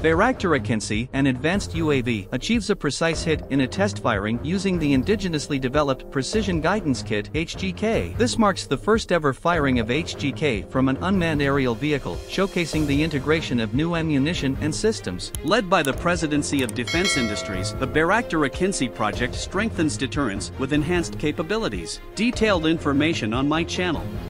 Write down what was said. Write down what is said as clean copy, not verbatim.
Bayraktar AKINCI, an advanced UAV, achieves a precise hit in a test firing using the indigenously developed Precision Guidance Kit (HGK). This marks the first ever firing of HGK from an unmanned aerial vehicle, showcasing the integration of new ammunition and systems. Led by the Presidency of Defense Industries, the Bayraktar AKINCI project strengthens deterrence with enhanced capabilities. Detailed information on my channel.